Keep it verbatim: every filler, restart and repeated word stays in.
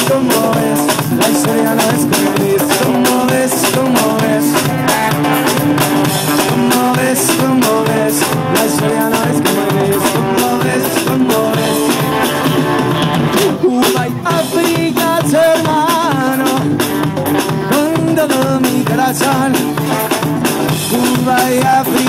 cómo ves, la historia no es como ves, cómo ves, cómo ves, cómo ves, cómo ves, la historia no es como ves, cómo ves, cómo ves. Cuba y África, hermano, con todo mi corazón. Cuba y África.